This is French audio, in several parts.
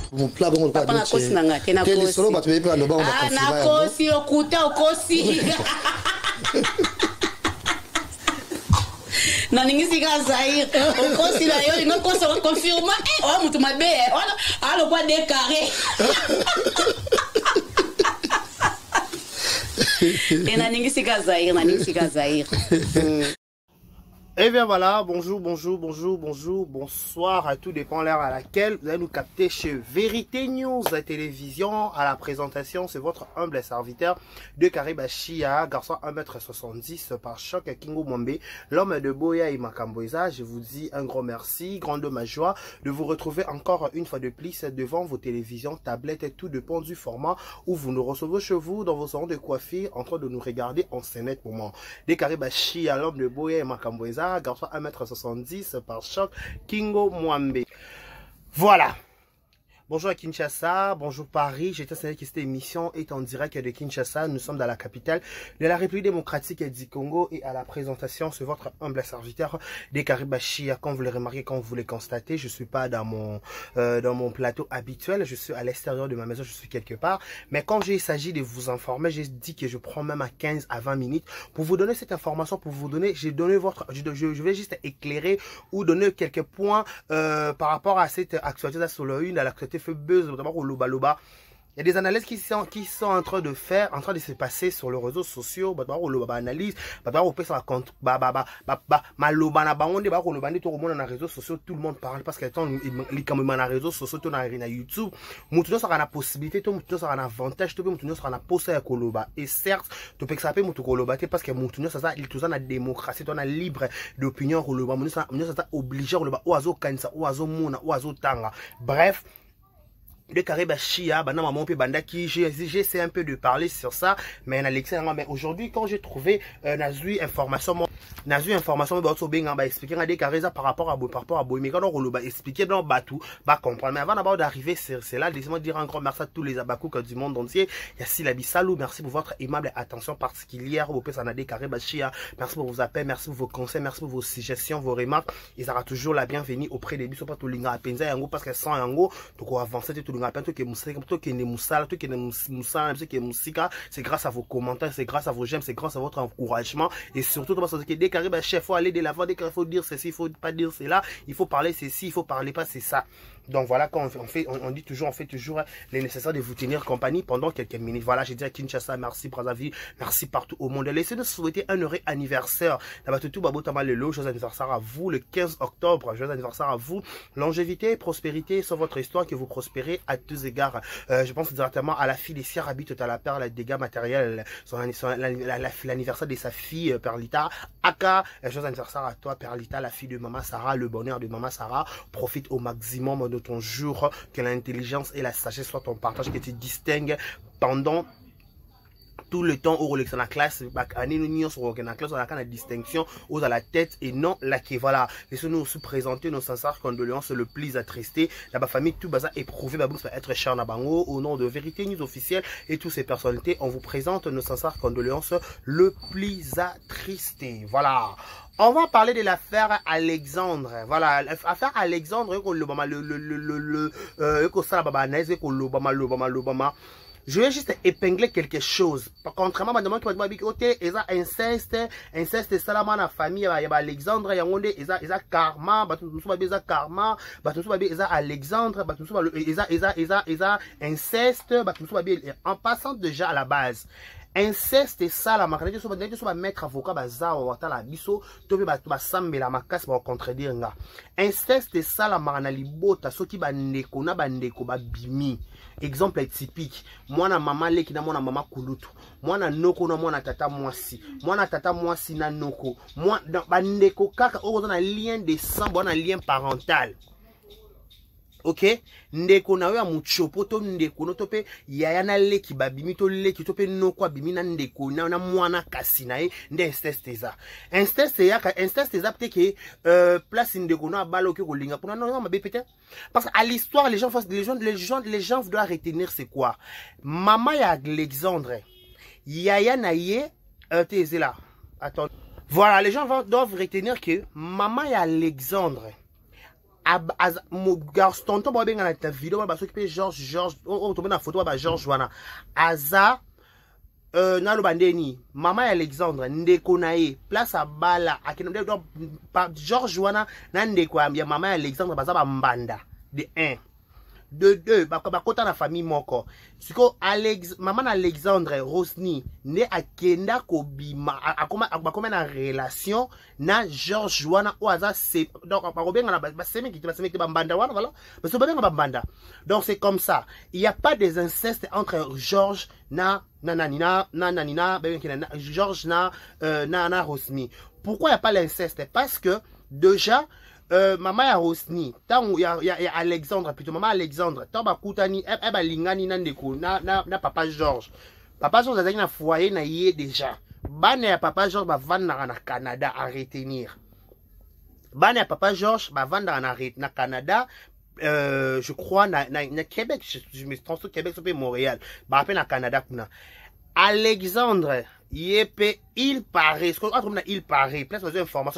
Mon plat bon papa na kosi na nga te na kosi solo ba tu pe loba ah na kosi okuta okosi na ningisi ka Zaïre okosi la yo ngo koso confirma oh mutu mabe alo kwa décarré et na ningisi ka Zaïre Et bien voilà, bonjour, bonsoir à tout dépend l'heure à laquelle vous allez nous capter chez Vérité News Télévision. À la présentation, c'est votre humble serviteur de Karibachia, garçon 1m70 par choc Kingo Mwambe, l'homme de Boya et Makamboisa. Je vous dis un grand merci, grande ma joie de vous retrouver encore une fois de plus devant vos télévisions, tablettes et tout dépend du format où vous nous recevez chez vous dans vos salons de coiffure en train de nous regarder en scénette moment. De Karibachia, l'homme de Boya et Makamboisa, garçon 1m70 par choc Kingo Mwambe. Voilà. Bonjour à Kinshasa, bonjour Paris. J'étais certain que cette émission est en direct de Kinshasa. Nous sommes dans la capitale de la République démocratique du Congo et à la présentation, c'est votre humble serviteur des Karibachia. Comme vous le remarquez, comme vous le constatez, je suis pas dans mon plateau habituel. Je suis à l'extérieur de ma maison, je suis quelque part. Mais quand il s'agit de vous informer, j'ai dit que je prends même à 15 à 20 minutes pour vous donner cette information, pour vous donner, je vais juste éclairer ou donner quelques points par rapport à cette actualité sur le une, à l'actualité fait buzz d'abord au loba. Il y a des analyses qui sont en train de se passer sur les réseaux sociaux. D'abord au loba analyse, d'abord au pèse la compte, maloba na bangonde, d'abord au loba ni tout le monde dans les réseaux sociaux, tout le monde parle parce que tant les caméras dans les réseaux sociaux, tout na YouTube, mutuno sera la possibilité, tout mutuno sera un avantage, tout mutuno sera na poste à koloba. Et certes, tu peux saper mutu koloba parce que mutuno ça il tout ça na démocratie, on a libre d'opinion koloba, mutuno ça obligé koloba oazo kanisa, oazo mona, oazo tanga. Bref, de Karibachia, maman pe bandaki, j'essaie un peu de parler sur ça, mais mais aujourd'hui quand j'ai trouvé Nazui information expliquer des Kareza par rapport à Boy, mais quand on va expliquer dans Batou, comprendre. Mais avant d'abord d'arriver c'est là, laissez-moi dire un grand merci à tous les abakouks du monde entier. Yassi Labisalou, merci pour votre aimable attention particulière au Pessanade Karibachia. Merci pour vos appels, merci pour vos conseils, merci pour vos suggestions, vos remarques. Ils auront toujours la bienvenue auprès des bisous, pas tout l'inga à penza yango parce que sans yango, donc on va avancer tout c'est grâce à vos commentaires, c'est grâce à vos j'aime, c'est grâce à votre encouragement et surtout parce que dès qu'arrive à chef, faut aller de l'avant, dès qu'il faut dire ceci, il faut pas dire cela, il faut parler ceci, il faut parler pas c'est ça. Donc voilà, quand on fait toujours les nécessaires de vous tenir compagnie pendant quelques minutes. Voilà, j'ai dit à Kinshasa, merci Brazzaville, merci partout au monde. Laissez-nous souhaiter un heureux anniversaire. Joyeux anniversaire à vous, le 15 octobre. Joyeux anniversaire à vous. Longévité, prospérité sur votre histoire, que vous prospérez à tous égards. Je pense directement à la fille des Sierra Bit, à la père, les dégâts matériels, l'anniversaire de sa fille, Perlita. Aka, joyeux anniversaire à toi, Perlita, la fille de Maman Sarah, le bonheur de Maman Sarah. Profite au maximum de ton jour, que l'intelligence et la sagesse soient ton partage, que tu distingues pendant tout le temps au Rolex dans la classe, la distinction aux à la tête et non la qui voilà. Laissez-nous aussi présenter nos sincères condoléances le plus attristé. La famille tout baza éprouvé va être cher Nabango au nom de Vérité News officielle et toutes ces personnalités. On vous présente nos sincères condoléances le plus attristé. Voilà. On va parler de l'affaire Alexandre. Voilà, l'affaire Alexandre, je vais juste épingler quelque chose. Contrairement à ma demande, côté, ils ont inceste, salamana la famille, il y a Alexandre, il y a karma, karma, ils ont Alexandre, ils ont inceste, en passant déjà à la base. Inceste et ça la marque de mettre avocat baza ou la biso to be ba sambe la makasi ba contredire nga inceste et ça la marana libota soki ba ndeko na ba ndeko ba bimi exemple typique mwana mama leki na mwana mama kulutu mwana noko na mwana tata mwasi na noko mwana ba ndeko kaka ozo na lien de sang bona lien parental. Ok, ndeko na ya muchopo to ndeko no tope yaya na leki babimi to leki tope no kwa bimi na ndeko na mwana kasi na ye nde inceste eza peut-être que place ndeko na balo ke ko linga kuna non mabe peut-être parce qu'à l'histoire les gens doivent retenir c'est quoi maman ya Alexandre yaya na ye t'es là attends voilà les gens doivent retenir que maman ya Alexandre garçon tonton ba benga na ta vidéo ba s'occuper George oh tombe na photo ba George wana aza na lobandeni mama ya Alexandre ndeko na ye place a bala akina donc George wana na ndeko ya mama ya Alexandre baza ba mbanda de 1 de 2 bakota na famille moko siko maman Alexandre Rosny ne akenda kobima akoma na relation na George wana oaza se donc bakobenga na basemeki bambanda wana voilà parce que babenga bambanda donc c'est comme ça il y a pas des incestes entre George George na Rosny. Pourquoi il n'y a pas l'inceste? Parce que déjà maman ya Rosny tant ya Alexandre plutôt maman Alexandre tant ba kutani ba lingani na ndeko na papa George azali na foyer na yé déjà bana ya papa George ba vanda na Canada à retenir bana ya papa George ba vanda na Canada je crois na Québec je me trompe Québec c'est Montréal ba appelle na Canada kuna Alexandre Yépe, il paraît, ce qu'on a il paraît, peut-être des informations,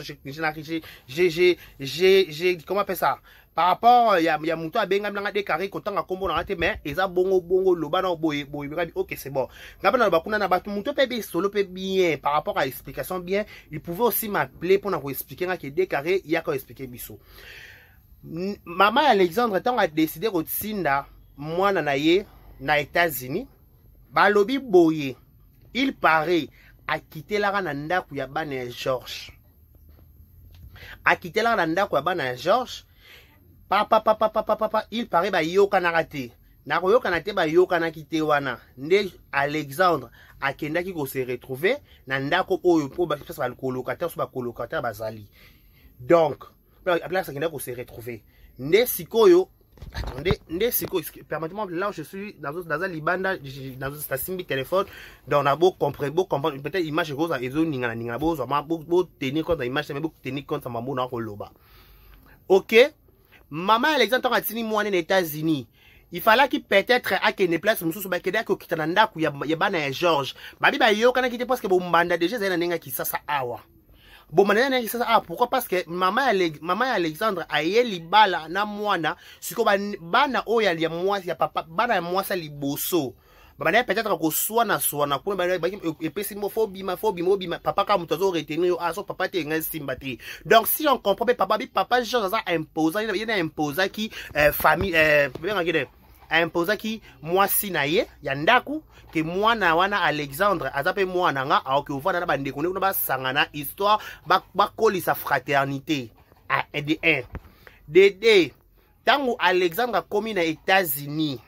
j'ai, comment on appelle ça? Par rapport, il y a Moutou à Bengam, des carrés, quand on a combo dans la tête, mais ils ont bongo, le ban boy, ok, c'est bon. Gabana Bakuna n'a pas tout Moutou peut solo peut bien, par rapport à l'explication bien, il pouvait aussi m'appeler pour nous expliquer que des carrés, il y a qu'à expliquer Bissou. Maman Alexandre, tant a décidé au Tsinda, moi, nanaye, na États-Unis, balobi boye. Il paraît à quitter la Rananda Kuyabane George. À quitter la Rananda Kuyabane George. Papa, il paraît ba yo kanarate. Na yo kanate ba yo kanakite wana. Nde Alexandre a kenda ki ko se retrouver na ndako oyo po ba pesa ba colocataire so ba colocataire bazali. Donc, après ça kenda ko se retrouver. Nde sikoyo attendez, permettez-moi, là où je suis dans un libanda, dans un station de téléphone, donc on a beau comprendre, peut-être image rose à Ezo Ningana, beau tenir compte de l'image, mais beau tenir compte de ma mona Roloba. Ok? Maman Alexandre a tenu moi en États-Unis. Il fallait qu'il peut-être à qu'il place monsieur sur bakeda ko kitananda ku ya bana George. Babi ba yo kana kite parce que bon banda déjà zena nenga ki sasa awa. Bon, pourquoi? Parce que maman Alexandre a yé libala na mwana, siko bana oya liya mwa ya papa bana mwa sa liboso. Bana peut-être ko soana ko bana epesi mo phobie papa ka mutazo retenir yo aso papa te ngai simbati. Donc si on comprend papa Georges a imposé il a imposé qui famille imposa ki mwasi na ye ya ndaku ke mwana wana Alexandre azape mwana nga aoki uvana na bandeko ne ba sangana histoire ba kolisa fraternité a de 1 de 2 tango Alexandre komi na États-Unis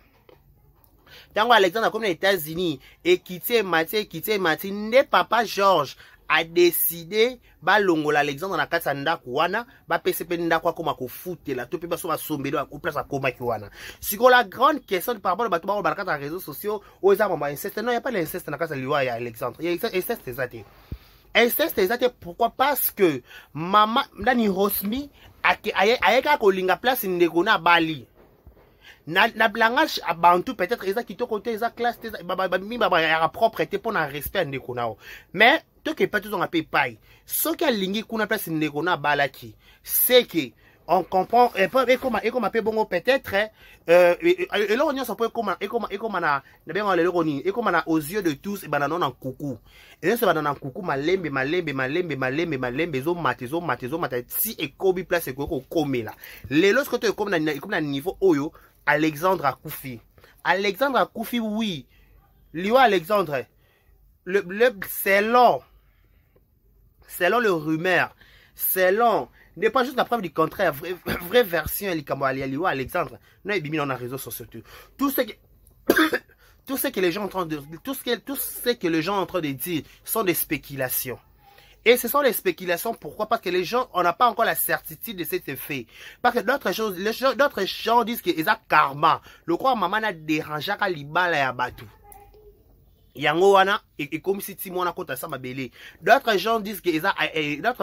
et quitter Mathieu ne papa George a décidé ba longola Alexandre na kati ndako wana ba PCP ndako akoma ko futela to pe ba so ba sombelo ko place akoma ki wana. Siko la grande question par rapport à bato ba kati réseaux sociaux aux amamba inceste non, il y a pas l'inceste na kati liwa ya Alexandre. Il y a inceste exacté. Inceste exacté pourquoi? Parce que maman Nani Rosny ayeka ko linga place ndeko na Bali. Na langage à Bantu peut-être eza kito côté eza classe ba propreté pour un respect ndeko nao. Mais to ke pas tout on appelle paille. Ce qui a lingi kuna place ndeko na balaki, c'est que on comprend et comme appelle bongo peut-être et là on y a ça comme na bien on le roni et comme na aux yeux de tous et banana en coucou. Et ce banana en coucou malembe zo mate si et kobi place ko komé là. Les lorsque tu comme na niveau oyo Alexandre Akoufi. Alexandre Akoufi, oui. Liwa Alexandre. Selon le rumeur, selon, n'est pas juste la preuve du contraire, vraie version, Liwa Alexandre. Non, il y a réseaux sociaux. Tout ce que les gens sont en train de dire sont des spéculations. Et ce sont des spéculations. Pourquoi? Parce que les gens, on n'a pas encore la certitude de cet effet. Parce que d'autres gens disent que c'est karma. Le quoi maman a dérangé à l'ibala ya batu. Yango wana et comme si Timon a compté ça ma belle. D'autres gens disent que d'autres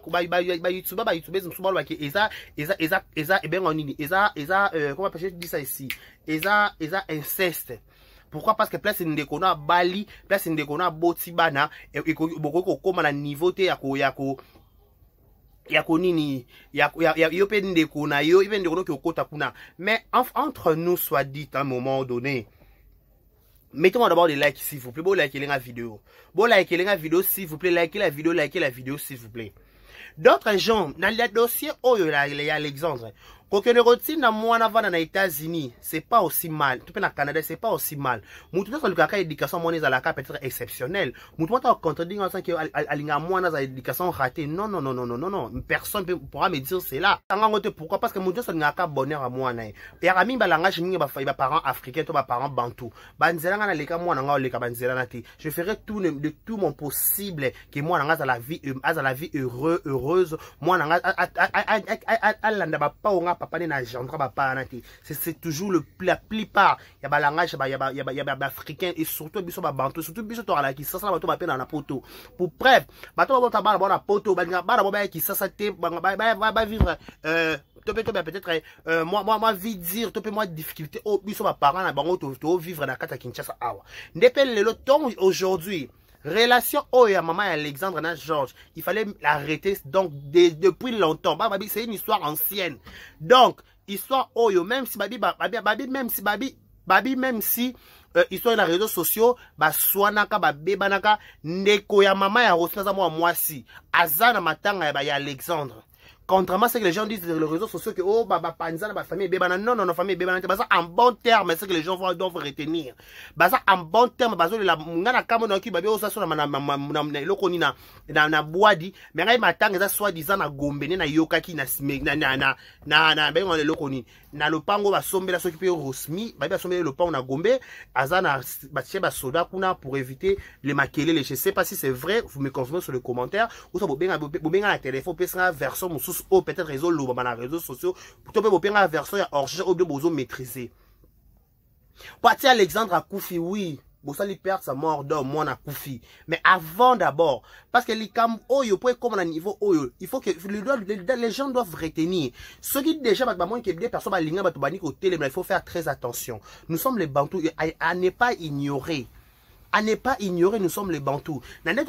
comment je dis ça ici? Inceste. Pourquoi? Parce que place ndekona Bali, place ndekona Botibana et beaucoup comme na niveau te yako ya konini ya yo pe ndeko na yo even ndeko no ki okota kuna. Mais entre nous soit dit à un moment donné, mettez-moi d'abord des likes s'il vous plaît. Bon likez la vidéo. Bon likez la vidéo s'il vous plaît. Likez la vidéo s'il vous plaît. D'autres gens dans le dossier oh il y a Alexandre. Quand on retient dans moi avant dans les États-Unis, c'est pas aussi mal. Tout dans le Canada, c'est pas aussi mal. Moutou sur le cas éducation moi à la cas peut-être exceptionnelle. Moutou pas contredire en que alinga moi dans éducation ratée. Non. Personne pourra me dire c'est là. Pourquoi? Parce que moutou sur le cas bonheur à moi na. Et à mi ba langage mingi ba parents africains to ba parents bantou. Banzela na le cas moi na le cas banzela na te. Je ferai de tout mon possible que moi na à la vie heureuse. Moi na à landa ba pa c'est toujours la plupart il y a langage il y a africain et surtout biso ba bantu surtout biso to ala ki sasa bato ba pe na poto pour bref bato ba ba na poto ba ba ki sasa te ba vivre peut-être moi vie dire to pe moi difficulté au biso ba parents na bango to vivre na kata Kinshasa awa ndepel le temps aujourd'hui. Relation oh ya maman Alexandre na Georges, il fallait l'arrêter donc depuis longtemps. C'est une histoire ancienne. Donc histoire oh yo même si même si histoire na réseaux sociaux ba swanaka ba bebanaka ndeko ya maman ya Rosina moi si azana matanga ya Alexandre. Contrairement à ce que les gens disent sur les réseaux sociaux que oh ma famille bébana non famille bébana c'est ça en bon terme c'est que les gens doivent retenir ça en bon terme parce que la ngana kama na ki babi osa so na lokoni na boadi mais ngai matanga ça soit disant na gombe na yokaki na ben le lokoni na lopango ba sombela so ki pe rosmi ba sombela lopango na gombe azana ba tcheba soda kuna pour éviter les makelele. Je sais pas si c'est vrai, vous me confirmez sur le commentaire ou ça bobenga la téléphone peut version ou peut-être réseau lourd dans les réseaux sociaux pour te faire une version hors ou de besoin maîtriser. Parti Alexandre a Koufi, oui, bon ça lui perd sa mort d'homme moi na Koufi, mais avant d'abord parce que les cam oyo pour comme à niveau oyo il faut que les gens doivent retenir ceux qui déjà moi qui des personnes balinga bato bani côté il faut faire très attention. Nous sommes les Bantous à ne pas ignorer. À ne pas ignorer, nous sommes les Bantous. Peut-être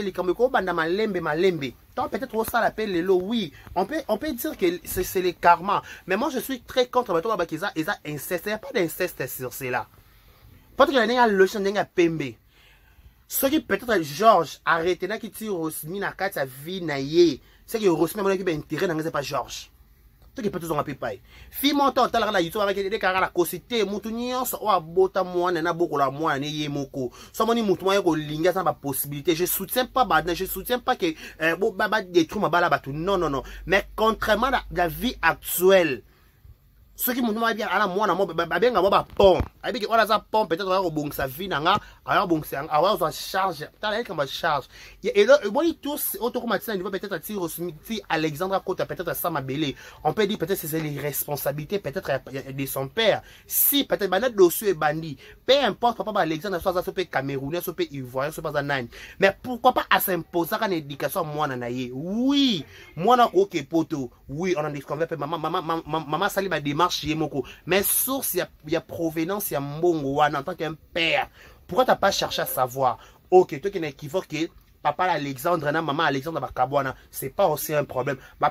ça l'appelle les lots. Oui, on peut dire que c'est les karma. Mais moi, je suis très contre les Bantous. Ils ont inceste. Il n'y a pas d'inceste sur cela. Peut-être qu'il y a le chien de Pembe. Ce qui peut-être Georges arrêtez là qui tire Rosmi na kata vie na ye. C'est que Rosmi a un intérêt dans pas Georges. Qui peut toujours payer. Fi montant tal la YouTube avec des carats la cosité moutounion so abota moi na beaucoup la moi ne yemoko. So moni moutoua ko linga ça pas possibilité. Je soutiens pas je soutiens pas que baba détruire ma bala batu. Non. Mais contrairement à la vie actuelle. Ceux qui m'ont dit à la moi na moi babenga moi ba pont. Abi que on a ça pont peut-être on bon sa vie nanga alors bon c'est avoir ça charge. T'as comme charge. Et là bon tous automatiquement niveau peut-être à tirer si Alexandre Kota peut-être ça m'a belé. On peut dire peut-être c'est les responsabilités peut-être de son père. Si peut-être banat dossier bandit. Peu importe papa Alexandre soit ça peut camerounais soit peut ivoirien soit pas nine. Mais pourquoi pas à s'imposer une éducation moi na yé. Oui, moi na OK poto. Oui, on en disconvient maman sali ma démarche. Mais source, il y a provenance, il y a mbongo en tant qu'un père. Pourquoi tu n'as pas cherché à savoir? Ok, toi qui n'es équivoqué, papa Alexandre, maman Alexandre, c'est pas aussi un problème. Mais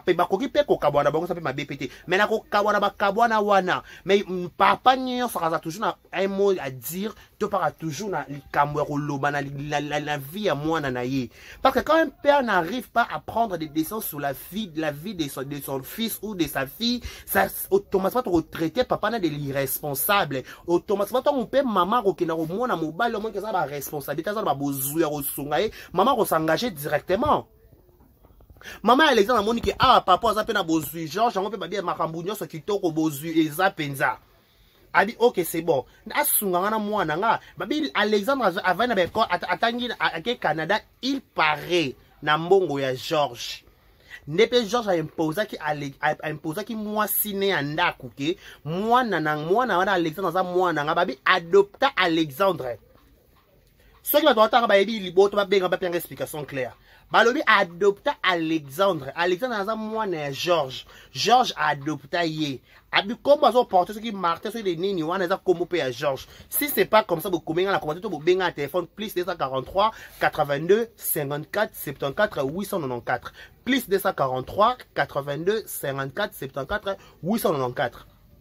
papa n'a toujours un mot à dire. Tu parles toujours la vie à moi. Parce que quand un père n'arrive pas à prendre des décisions sur la vie de son fils ou de sa fille, ça automatiquement retraité papa n'a de l'irresponsable. Automatiquement ton père maman qui n'a au moins que ça va responsabilité, ça va maman s'engager directement. Maman Alexandre moni que papa ça peut na bozui Georges on peut pas dire makambounyo so kitoko bozui eza penza. Abi ok c'est bon. Asunga na mwana nga. Babi Alexandre avant na beko atangi à Canada, il paraît na mbongo ya Georges. Nepe Georges a imposé qui moi siné anda kuke mwana wana Alexandre za mwana nga babi adopta Alexandre. Ce qui va doit avoir baby libo to ba benga ba explication claire. Balobi adopta Alexandre. Alexandre a mwana Georges. Georges adopta ye. Abi comment on porte ce qui marque sur les nini wana za comme pe à Georges. Si c'est pas comme ça vous commencez à commenter to benga un téléphone plus 243 82 54 74 894. plus 243 82 54 74 894.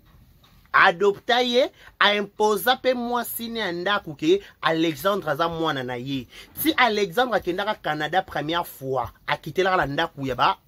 Adopta ye a imposa pe mwasi ne ndaku ke Alexandre aza mwana na ye. Si Alexandre akendaka Canada première fois, a quitté la ndaku yaba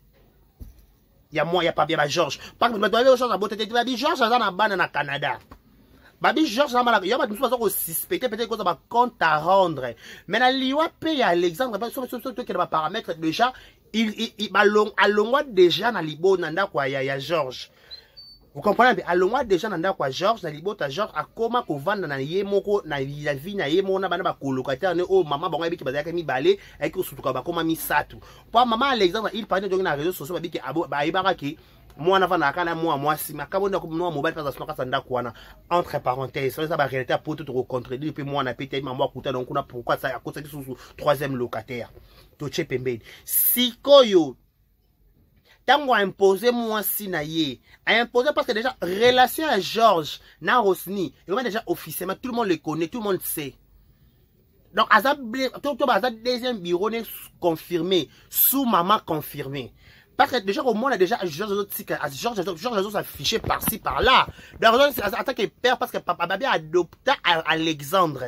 ya moi ya pas bien Georges. Par contre, ba Georges a boté babi Georges aza na bana na Canada. Babi Georges a mala ya ba nous pas suspecter peut-être que ba compte à rendre. Mais na liwa pe ya Alexandre ba sur que ba paramètres déjà il alongwa déjà na libo na ndaku ya Georges. Vous comprenez? Allons déjà dans quoi Georges, dans l'ibota Georges, à comment qu'on vend dans les moko, dans la vie, na yemo, na bana colocataire, ne oh maman bon qui bazaka mi balé, avec au surtout comment mi satu. Pour maman Alexandre, il parlait de dans les réseaux sociaux, babi qui abo ba ibaraki. Moi na vana kana moi si ma kabonda comme moi mobile parce que ça nda kwana entre parenthèses ça va réalité pour tout contredire puis moi na pété maman kuta donc on a pourquoi ça à cause de sous troisième locataire. Toche pembe. Sikoyo tango a imposé moi si na ye a imposé parce que déjà relation à Georges na Rosny il déjà officiellement tout le monde le connaît, tout le monde sait. Donc azab tout deuxième bureau n'est confirmé sous maman confirmé parce que déjà au moins on a déjà Georges affiché par-ci par-là. Donc c'est attaque que père parce que papa Babi adopta Alexandre.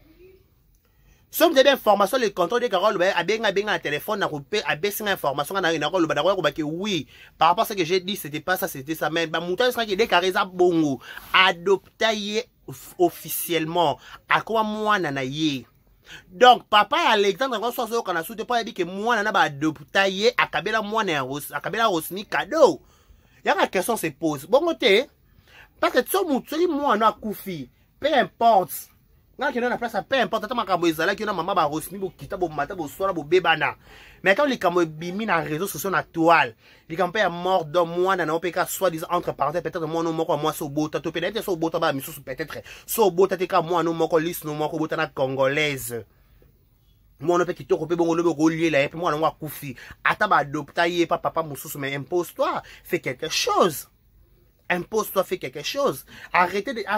Si vous avez des informations, le contrôle des Carole, a bien un téléphone, a baissé une information, oui, par rapport à ce que j'ai dit, c'était pas ça, c'était ça, mais, mouton sera qui déclaré ça bongo, adopté officiellement, à quoi moi nanaye. Donc, papa Alexandre, quand on a soutenu, pas dit que moi nana ba adopté, à Kabela moi à Kabela Rosny cadeau. Il y a une question se pose. Bon côté, parce que tout le monde, moi, on a koufi, peu importe. Quand on a place à peu importe tant que ezala que maman ba Rosny bo kita bo mata bo sola bo bebana mais quand les kamo bimi na réseaux sociaux na toile les campé à mort de moi na opeka soit disant entre parenthèses peut-être moi no moko moi so bota to peut-être so bota ba miso peut-être so bota te ka moi no moko liste no moko bota na congolaise moi no pe kitoko pe bongo lobe relier là et puis moi no wa kufi ata ba adopta ye pas papa mususu mais impose-toi fais quelque chose. Impose-toi, fais quelque chose. Arrêtez de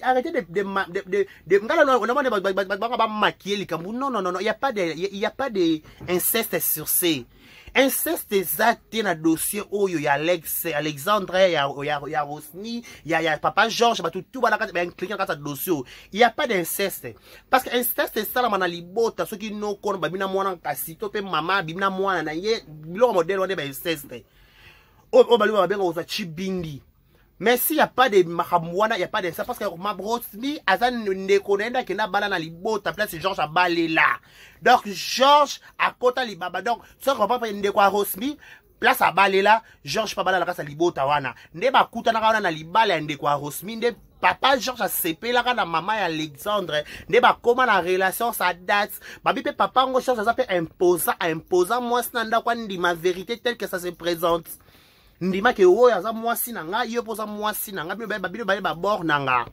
maquiller les cambous. Non, il n'y a pas de inceste sur ces. Inceste exact dans le dossier où il y a Alexandre, il y a Rosny, il y a papa Georges, tout va cliquer dans le dossier. Il n'y a pas d'inceste. Parce que inceste c'est ça, la libota, ceux qui n'ont pas de maman, cassito, maman, bimna moi, le modèle, on est inceste. Oh, baluwa bien, on va chibindi. Mais s'il n'y a pas de mahamwana, il n'y a pas de ça. Parce que ma Rosny, Azan ne connaît pas qu'il y a balana libo, ta place Georges a balé là. Donc, Georges a kota libaba. Donc, ça qu'on va pas de quoi Rosny, place à balé là, Georges pas balé la casa libo tawana. Ne ba kuta na libala de quoi Rosny, ne papa Georges a sepé la na maman et Alexandre. Ne ba comment la relation ça date. Babi pe papa ngo Georges ça peut imposant moi snanda kwa ndi ma vérité telle que ça se présente. Ndima ke oyo aza mwasi nanga yo poza mwasi nanga bino ba bord nanga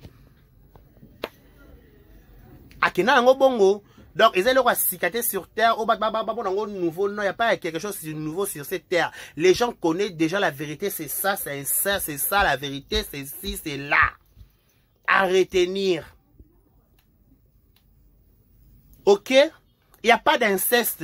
akena ngo bongo donc ils ont cicaté sur terre au nouveau non il y a pas quelque chose de nouveau sur cette terre les gens connaissent déjà la vérité c'est ça c'est ça la vérité c'est ci c'est là à retenir ok il y a pas d'inceste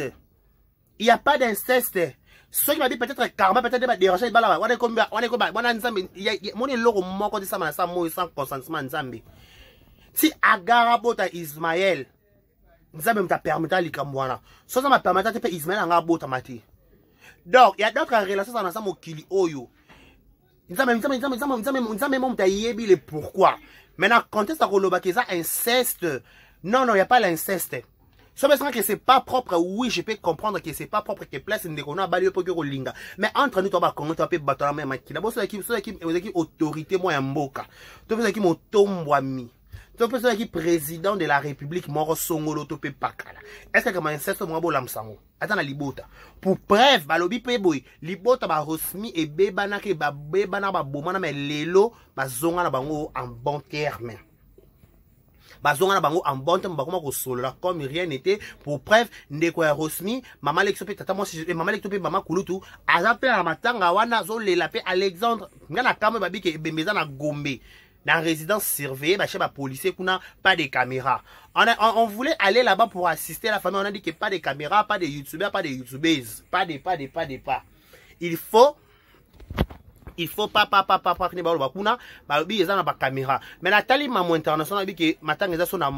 ceux qui m'a dit peut-être karma, peut-être des déranger, on est comme mon logo moko de ça, sans consentement nzambe. Si agara bota Ismaël, nzambe m'a permis d'aller kamwana. Ça m'a permis d'aller Ismaël anga bota mati. Donc il y a d'autres relations dans ça mokili oyo. Nzambe m'a yebi le pourquoi. Maintenant contexte à koloba que ça inceste. Non, il y a pas l'inceste. Si on que c'est pas propre, oui, je peux comprendre que c'est pas propre, que place une déconne à balio pour que linga. Mais entre nous, tu vas comment tu peux battre la même maquille. D'abord, c'est qui autorité, moi, en boka. Tu peux qui mon tombe ami. Tu peux qui président de la République, moro songolo, tu peux pas kala. Est-ce que comme un inceste, moi, bolam sango. Attends, la libota. Pour preuve, balobi peboy, libota ba Rosny et bebana ke ba bebana ba bomana, mais lelo, ba zonga na bango en bon terme. Bazonga na bango en bon temps bakoma ko solo la comme rien n'était pour preuve ndeko ya Rosny maman l'exopé tata moi maman l'exopé maman kulutu azape na matanga wana zo lela pe Alexandre ngana kama babi ke bembeza na Gombe dans résidence surveillée ba chez ba policier kuna pas de caméra on voulait aller là-bas pour assister la famille on a dit que pas de caméra pas de youtubeurs pas de youtubeuses pas. il faut pas ne ba bakuna ba bi eza na ba caméra mais na tali maman international bi ke matanga eza so na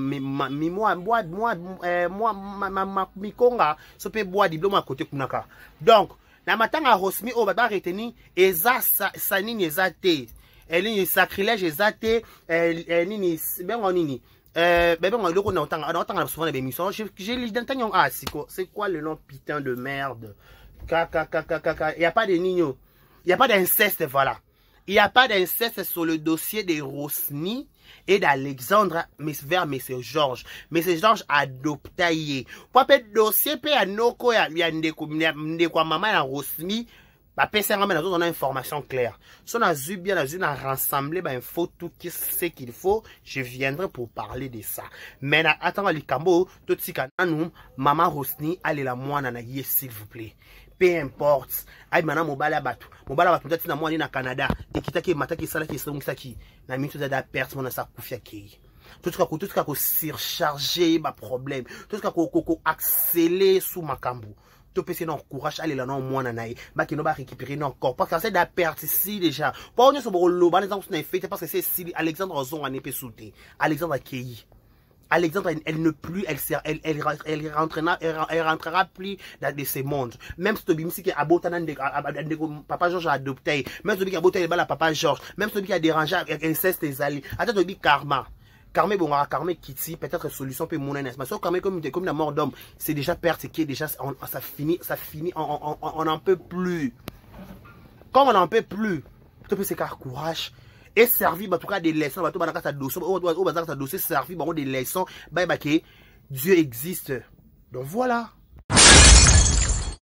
mikonga so pe bois diplôme à côté kunaka donc na matanga Rosmi o ba reteni eza sa nini eza te elini sacrilège eza te nini bengo nini bébé on le connaît autant souvent les émissions j'ai l'identité ah c'est quoi le nom putain de merde il y a pas de nino il y a pas d'inceste voilà il y a pas d'inceste sur le dossier de Rosny et d'Alexandre vers M. Georges adopté pour peut dossier pe anoko ya ndeko maman na Rosny ba pesa ngama on a information claire si on a vu bien a rassembler ba info tout ce qu'il faut je viendrai pour parler de ça mais attends les cambo tout tika nanu maman Rosny allez la mwana na ye s'il vous plaît peu importe ay mana mobala batu peut-être na moi na Canada et kitaki mataki sala ki saki na mitu da perte mona sa kufia ki tout cas ko surcharger ba problème tout cas ko accélérer sous makambu to pese non courage aller là non mwana nae ba ki no ba récupérer non encore parce que c'est da perte ici déjà pas on so bo lo ba les gens na fait parce que c'est Alexandre Ozon en épée sauté Alexandre Kei Alexandre, elle ne plus, elle rentrera plus dans de ces mondes. Même si tu as abotanan papa Georges a adopté, même si tu as abotanan la papa Georges, même si tu as dérangé inceste tes alliés. Attends, tu dis karma. Karma, bon, karma Kitty, peut-être solution peut mon mais sauf karma comme la mort d'homme, c'est déjà perte qui est déjà, ça finit, on n'en peut plus. Comme on n'en peut plus, tu peux se faire courage. Et servi en tout cas des leçons bateau banaka ta dossier au bazar ta dossier servi bon des leçons bah que Dieu existe donc voilà.